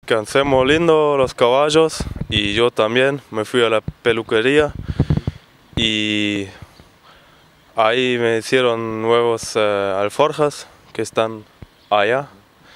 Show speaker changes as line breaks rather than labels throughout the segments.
descansemos lindo los caballos y yo también me fui a la peluquería y ahí me hicieron nuevos alforjas que están allá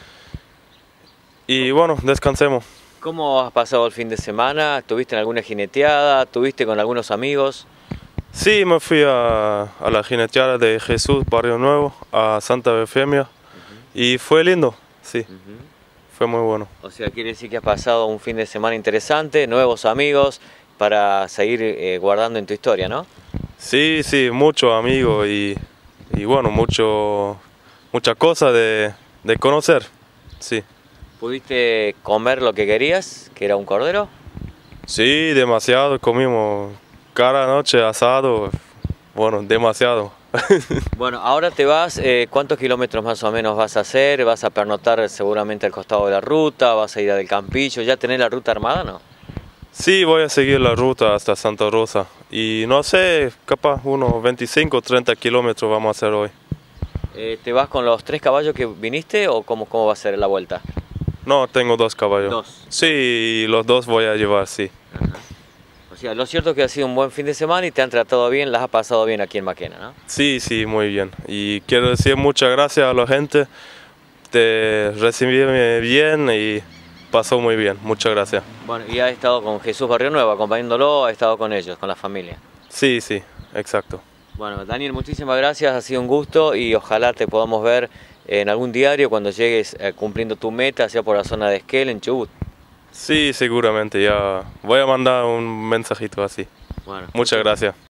y bueno, descansemos.
¿Cómo has pasado el fin de semana? ¿Tuviste en alguna jineteada? ¿Tuviste con algunos amigos?
Sí, me fui a la jineteada de Jesús, Barrio Nuevo, a Santa Efemia y fue lindo, sí, fue muy bueno.
O sea, quiere decir que has pasado un fin de semana interesante, nuevos amigos para seguir guardando en tu historia, ¿no?
Sí, sí, muchos amigos y bueno, mucha cosa de conocer, sí.
¿Pudiste comer lo que querías, que era un cordero?
Sí, demasiado, comimos cada noche asado, bueno, demasiado.
Bueno, ahora te vas, ¿cuántos kilómetros más o menos vas a hacer? ¿Vas a pernoctar seguramente al costado de la ruta? ¿Vas a ir al Campillo? ¿Ya tenés la ruta armada, no?
Sí, voy a seguir la ruta hasta Santa Rosa y no sé, capaz unos 25 o 30 kilómetros vamos a hacer hoy.
¿Te vas con los 3 caballos que viniste o cómo va a ser la vuelta?
No, tengo 2 caballos.
¿Dos?
Sí, los 2 voy a llevar, sí.
Ajá. O sea, lo cierto es que ha sido un buen fin de semana y te han tratado bien, las has pasado bien aquí en Maquena, ¿no?
Sí, sí, muy bien. Y quiero decir muchas gracias a la gente, te recibí bien y pasó muy bien, muchas gracias.
Bueno, y has estado con Jesús Barrio Nuevo, acompañándolo, has estado con ellos, con la familia.
Sí, sí, exacto.
Bueno, Daniel, muchísimas gracias, ha sido un gusto y ojalá te podamos ver en algún diario cuando llegues cumpliendo tu meta, sea por la zona de Esquel, en Chubut.
Sí, seguramente, ya voy a mandar un mensajito así.
Bueno,
Muchas gracias.